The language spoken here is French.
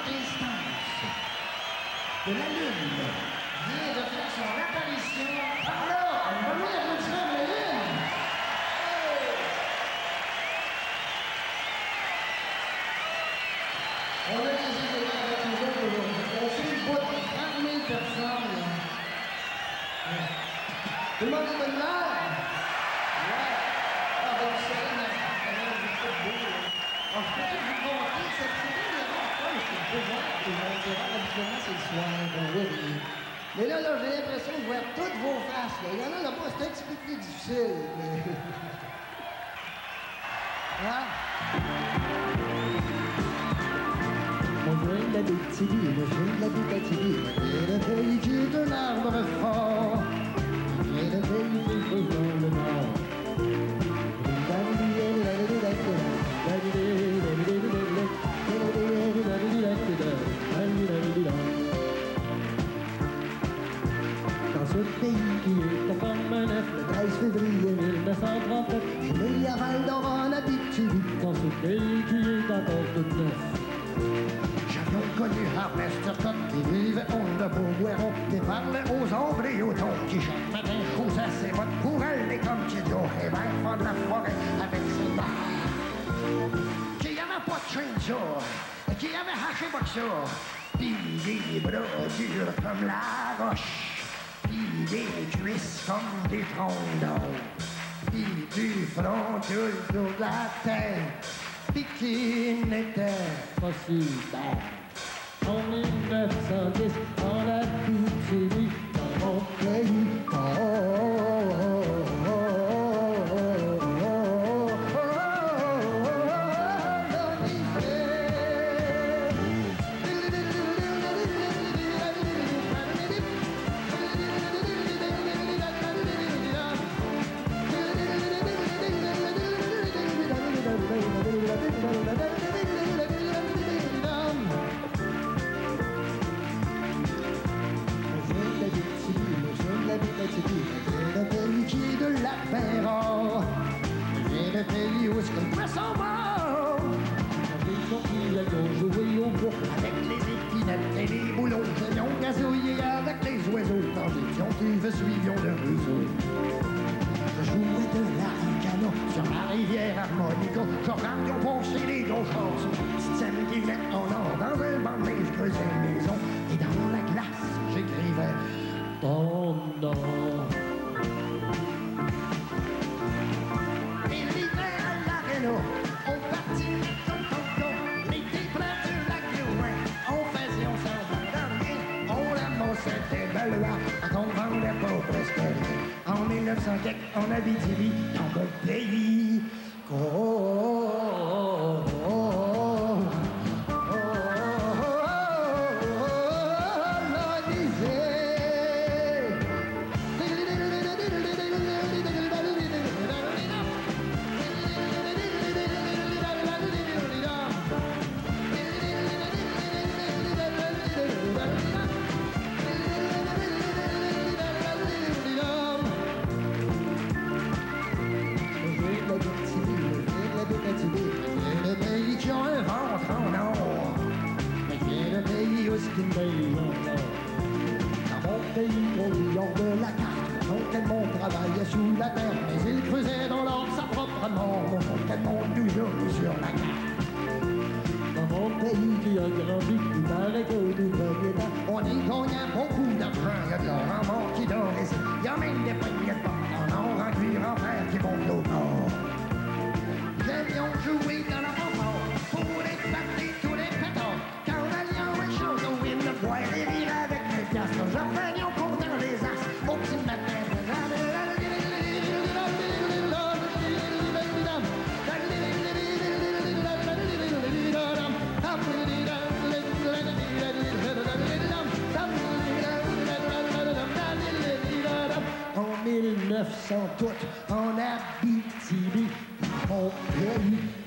instance de la Lune vient de faire son apparition par là. On va l'applaudissement de la Lune. On a des événements avec nous autres aujourd'hui. On fait le bout de 30 000 personnes. Tout le monde est bonne mère? Ouais. Ah, bon, ça, je peux vous montrer cette série de rencontres que je peux voir que mon terrain, habituellement, c'est le soir. Ben oui. Mais là, j'ai l'impression de voir toutes vos faces. Là. Il y en a là-bas, c'est un petit peu plus difficile. Mais... hein? On vient de la Bétilie, on vient de la Bétilie. Et le pays qui est un arbre fort. Et le pays qui est dans le nord. Dans ce pays qui est comme un œuf, le 13 février 1939, je suis né à Val-d'Or en Abitibi. Dans ce pays qui est encore tout neuf. J'avions connu Harvester Scott qui vivait au Beauboiron, qui parlait aux ombres et aux tons, qui chaque matin chaussait ses bottes pour aller comme Kidjo et vers fond de la forêt avec ses barres. Qui avait pas de chainsaw, qui avait haché pas que ça, pis des bras durs comme la roche, pis des cuisses comme des troncs d'or, pis du front tout autour de la tête, pis qui n'était pas super. En 1910, en Abitibi, dans mon pays, c'est le pays qui est de la Péror. C'est le pays où est-ce que le poisson mort. Les gens qui ont joué au bourg avec les épinettes et les boulons. Ils ont gazouillé avec les oiseaux. Quand ils ont suivi, suivions le ruisseau. Je jouais de l'aricano sur la rivière Harmonica. J'aurais pensé les gros chars sur une petite scène qui venait en or. Dans un banc de neige, je creusais une maison. Et dans la glace, j'écrivais ton nom. Et l'hiver à l'aréna, on partit comme tonton. L'été près du lac du Rouen, on faisait, on s'en vendait. On l'annonçait des balois, quand on vendait pas presque rien. En 1904, on Abitibi, dans mon pays. Le pays qui a un ventre en or, mais qui est le pays où c'est une pays en or. Dans mon pays, on vit hors de la carte, mon tel monde travaillait sous la terre, mais il creusait dans l'or sa propre mort, mon tel monde toujours sur la carte. Dans mon pays qui a grandi, il paraît qu'au tout premier temps, on y gagnait beaucoup d'argent, il y a de l'or en mort qui dort ici, il y a même des poignées de porte en or, en cuir, en fer qui montent au nord. J'avions joué dans la fanfare pour épater tous les pétards. Quand on allions les choses au win, le boire et rire avec mes piastres. J'apprenions comptant les as au petit matin. En 1900 tout, en Abitibi, mon pays.